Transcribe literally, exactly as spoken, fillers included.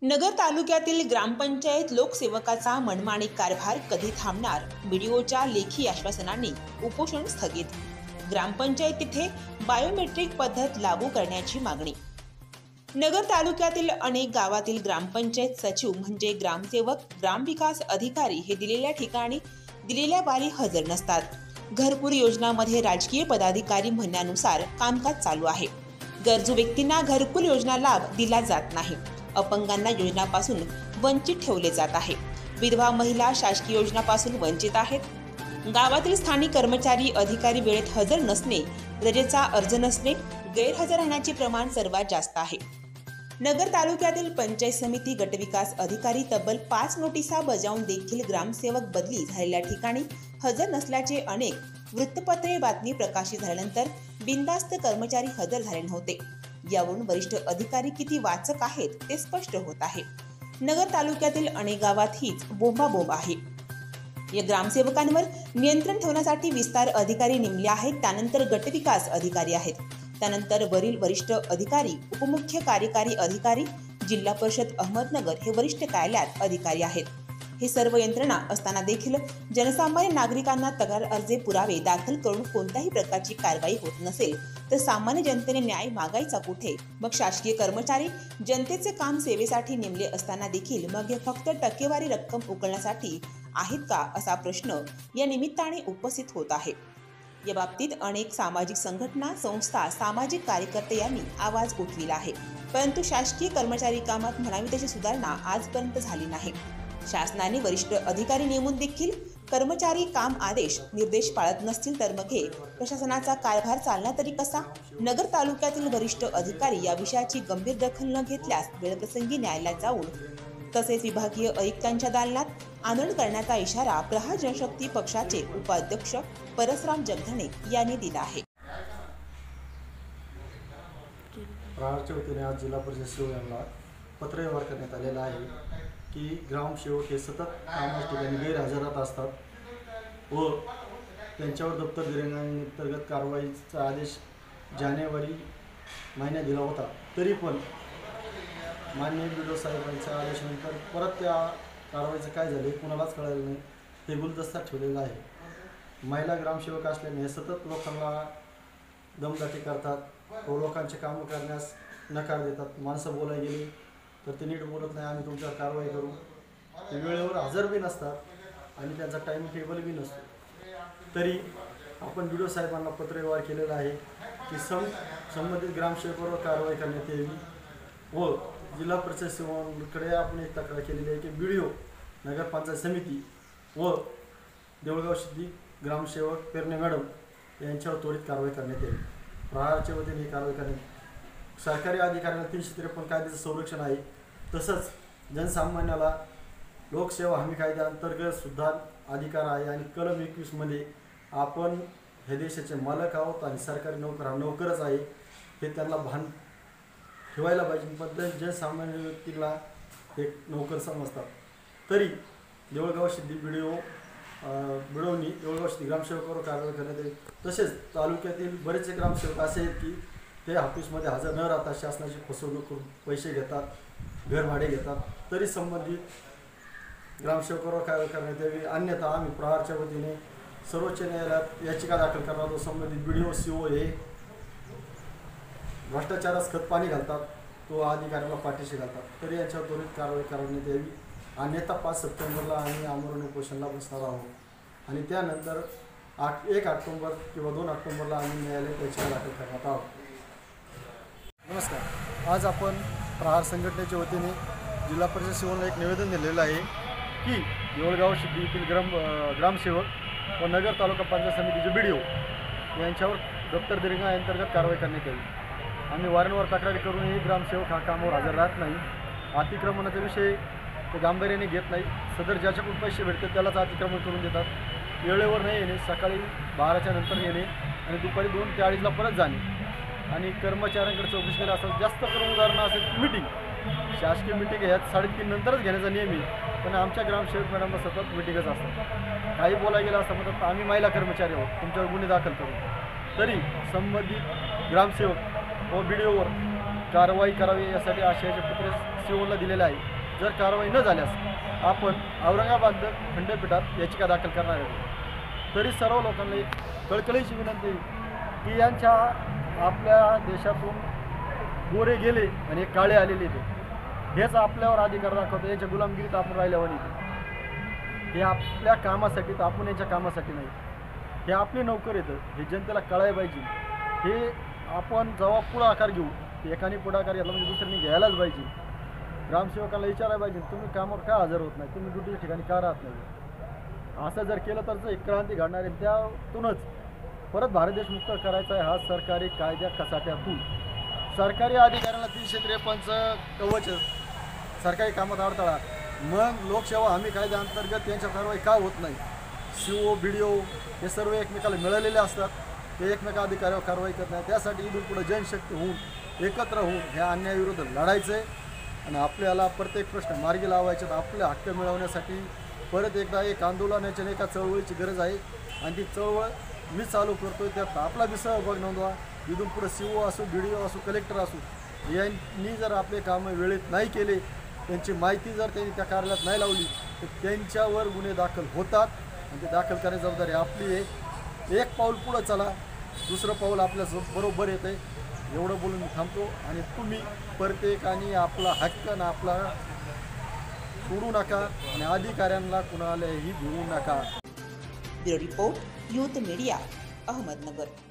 नगर तालुक्यातील ग्रामपंचायत लोकसेवकाचा मनमानी कारभार कधी थांबणार? बीडीओच्या लेखी आश्वासनाने उपोषण स्थगित. ग्रामपंचायत तिथे बायोमेट्रिक पद्धत लागू करण्याची मागणी. नगर तालुक्यातील अनेक गावातील ग्रामपंचायत सचिव म्हणजे ग्रामसेवक, ग्रामविकास अधिकारी हे दिलेल्या ठिकाणी दिलेल्या बारी हजर नसतात. घरकुल योजनामध्ये राजकीय पदाधिकारी म्हणण्यानुसार कामकाज चालू आहे. गरजू व्यक्तींना घरकुल योजना लाभ दिला जात नाही. अपंगांना योजनापासून वंचित ठेवले जात आहे. विधवा महिला शासकीय योजनापासून वंचित आहेत. गावातील स्थानिक कर्मचारी अधिकारी वेळेत हजर नसणे, रजेचा अर्ज नसणे, गैरहजर राहण्याचे प्रमाण सर्वात जास्त आहे. नगर तालुक्यातील पंचायत समिती गटविकास अधिकारी तब्बल पाच नोटिसा बजावून देखील ग्रामसेवक बदली झालेल्या ठिकाणी हजर नसल्याचे अनेक वृत्तपत्रे बातमी प्रकाशित झाल्यानंतर बिनधास्त कर्मचारी हजर झाले नव्हते. यावरून वरिष्ठ अधिकारी किती वाचक आहेत ते स्पष्ट होत आहे. नगर तालुक्यातील अनेक गावात हीच बोंबाबोंब आहे. या ग्रामसेवकांवर नियंत्रण ठेवण्यासाठी विस्तार अधिकारी नेमले आहेत. त्यानंतर गटविकास अधिकारी आहेत. त्यानंतर वरील वरिष्ठ अधिकारी, उपमुख्य कार्यकारी अधिकारी, जिल्हा परिषद अहमदनगर हे वरिष्ठ कार्यालयात अधिकारी आहेत. हे सर्व यंत्रणा असताना देखील जनसामान्य नागरिकांना तक्रार अर्जे पुरावे दाखल करून कोणत्याही प्रकारची कारवाई होत नसेल तर सामान्य जनतेने न्याय मागायचा कुठे? मग शासकीय कर्मचारी जनतेचे काम सेवेसाठी नेमले असताना देखील मग हे फक्त टक्केवारी रक्कम उकळण्यासाठी आहेत का, असा प्रश्न या निमित्ताने उपस्थित होत आहे. या बाबतीत अनेक सामाजिक संघटना, संस्था, सामाजिक कार्यकर्ते यांनी आवाज उठविला आहे. परंतु शासकीय कर्मचारी कामात म्हणावी तशी सुधारणा आजपर्यंत झाली नाही. शासनाने वरिष्ठ अधिकारी नेमून देखील कर्मचारी काम आदेश निर्देश पाळत नसतील तर मग हे प्रशासनाचा कारभार चालणार तरी कसा? नगर तालुक्यातील वरिष्ठ अधिकारी या विषयाची गंभीर दखल न घेतल्यास वेळप्रसंगी न्यायालयात जाऊन तसेच विभागीय आयुक्तांच्या दालनात आंदोलन करण्याचा इशारा प्रहार जनशक्ती पक्षाचे उपाध्यक्ष परसराम जगधने यांनी दिला आहे. प्रहारच्या वतीने आज जिल्हा परिषद सेवक यांना पत्र व्यवहार करण्यात आलेला आहे की ग्रामसेवक हे सतत कामाच्या ठिकाणी गैरहजरात असतात व त्यांच्यावर दप्तर दिरंगाईअंतर्गत कारवाईचा आदेश जानेवारी महिन्यात दिला होता. तरी पण माननीय बी डी ओ साहेबांच्या आदेशानंतर परत त्या कारवाईचं काय झालं हे कुणालाच कळालं नाही. हे गुलदस्त्यात ठेवलेलं आहे. महिला ग्रामसेवक असल्याने हे सतत लोकांना दमदाटी करतात व लोकांचे कामं करण्यास नकार देतात. माणसं बोलायला गेली तर ते नीट बोलत नाही, आम्ही तुमच्यावर कारवाई करू. ते वेळेवर हजर बी नसतात आणि त्यांचा टाईम टेबल बी नसतो. तरी आपण बी डी ओ साहेबांना पत्रव्यवहार केलेला आहे की सं संबंधित ग्रामसेवकावर कारवाई करण्यात यावी व जिल्हा परिषद सेवांकडे आपण एक तक्रार केलेली आहे की बी डी ओ, नगरपंचायत समिती व देऊळगाव सिद्धी ग्रामसेवक पेरणे मॅडम यांच्यावर त्वरित कारवाई करण्यात यावी. प्रहारच्या वतीने ही कारवाई करण्यात सरकारी अधिकाऱ्यांना तीनशे त्रेपन्न कायद्याचं संरक्षण आहे. तसंच जनसामान्याला लोकसेवा हमी कायद्याअंतर्गत सुद्धा अधिकार आहे आणि कलम एकवीसमध्ये आपण हे देशाचे मालक आहोत आणि सरकारी नोकर हा नोकरच आहे हे त्यांना भान ठेवायला पाहिजे. पण जनसामान्य व्यक्तीला एक नोकर समजतात. तरी Deulgaon Siddhi B D O बिडोनी देऊळगाव सिद्धी ग्रामसेवकावर कारवाई करण्यात येईल. तसेच तालुक्यातील बरेचसे ग्रामसेवक असे आहेत की ते ऑफिसमध्ये हजर न राहता शासनाची फसवणूक करून पैसे घेतात, घर भाडे घेतात. तरी संबंधित ग्रामसेवकावर कारवाई करण्यात यावी. अन्यथा आम्ही प्रहारच्या वतीने सर्वोच्च न्यायालयात याचिका दाखल करणार आहोत. संबंधित बी डी ओ सी ओ हे भ्रष्टाचारास खतपाणी घालतात, तो अधिकाऱ्याला पाठीशी घालतात. तरी यांच्यावर त्वरित कारवाई करण्यात यावी. अन्यथा पाच सप्टेंबरला आम्ही आमरण उपोषणाला बसणार आहोत आणि त्यानंतर आठ एक ऑक्टोंबर किंवा दोन ऑक्टोंबरला आम्ही न्यायालयात याचिका दाखल करण्यात आहोत. नमस्कार. आज आपण प्रहार संघटनेच्या वतीने जिल्हा परिषद सेवांना एक निवेदन दिलेलं आहे की देऊळगाव सिद्धी येथील ग्राम ग्रामसेवक व नगर तालुका पंचायत समितीचे बी डी ओ यांच्यावर दप्तर दिरंगाईअंतर्गत कारवाई करण्यात यावी. आम्ही वारंवार तक्रारी करूनही ग्रामसेवक हा कामावर हजर राहत नाही. अतिक्रमणाचा विषय ते गांभीर्याने घेत नाही. सदर ज्याच्याकडून पैसे भेटतात त्यालाच अतिक्रमण करून देतात. वेळेवर नाही येणे, सकाळी बाराच्या नंतर येणे आणि दुपारी दोन ते अडीचला परत जाणे आणि कर्मचाऱ्यांकडे चौकशी केली असतात. जास्त करून उदाहरणं असेल मीटिंग, शासकीय मीटिंग ह्यात साडेतीन नंतरच घेण्याचा नियम आहे. पण आमच्या ग्रामसेवक मॅडमला सतत मीटिंगच असतात. काही बोलायला गेलं असं म्हणतात आम्ही महिला कर्मचारी आहोत, तुमच्यावर गुन्हे दाखल करू. तरी संबंधित ग्रामसेवक व बी डी ओवर कारवाई करावी यासाठी आशयाचे पत्र सीओला दिलेले आहे. जर कारवाई न झाल्यास आपण औरंगाबाद खंडपीठात याचिका दाखल करणार आहोत। तरी सर्व लोकांना एक कळकळीची विनंती की यांच्या आपल्या देशातून गोरे गेले आणि काळे आलेले ते हेच आपल्यावर अधिकार दाखवतो। याच्या गुलामगिरीत आपण राहिल्यावर नाही, हे आपल्या कामासाठी तर आपण याच्या कामासाठी नाही, हे आपली नोकर येतं, हे जनतेला कळायला पाहिजे। हे आपण जेव्हा पुढाकार घेऊ, एकाने पुढाकार घेतला म्हणजे दुसऱ्याने घ्यायलाच पाहिजे। ग्रामसेवकाला विचारायला पाहिजे तुम्ही कामावर का हजर होत नाही, तुम्ही ड्युटीच्या ठिकाणी का राहत नाही। असं जर केलं तर एक क्रांती घडणार आहे। त्यातूनच परत भारत देश मुक्त करायचा आहे। हा सरकारी कायद्या कसाट्यातून सरकारी अधिकाऱ्यांना तीनशे त्रेपन्नचं कवच, सरकारी कामात अडथळा, मग लोकसेवा हमी कायद्याअंतर्गत त्यांच्या कारवाई का होत नाही। सी ओ बी डी ओ हे सर्व एकमेकाला मिळालेले असतात, ते एकमेका अधिकाऱ्यावर कारवाई करत नाही। त्यासाठी इथून पुढे जनशक्ती होऊन एकत्र होऊन ह्या अन्यायाविरुद्ध लढायचं आहे आणि आपल्याला प्रत्येक प्रश्न मार्गी लावायचे। आपले हक्क मिळवण्यासाठी परत एकदा एक आंदोलनाच्या एका चळवळीची गरज आहे आणि ती चळवळ मी चालू करतोय। त्यात आपला बी सहभाग नोंदवा। इथून पुढे सी ओ असो, बी डी ओ असो, कलेक्टर असो, यांनी जर आपले कामं वेळेत नाही केले, त्यांची माहिती जर त्यांनी त्या कार्यालयात नाही लावली तर त्यांच्यावर गुन्हे दाखल होतात आणि ते दाखल करण्याची जबाबदारी आपली आहे। एक पाऊल पुढं चला, दुसरं पाऊल आपल्या बरोबर येतं आहे। एवढं बोलून मी थांबतो आणि तुम्ही प्रत्येकाने आपला हक्क ना आपला सोडू नका आणि अधिकाऱ्यांना कुणालाही भिवू नका। Bureau report, youth media, Ahmednagar.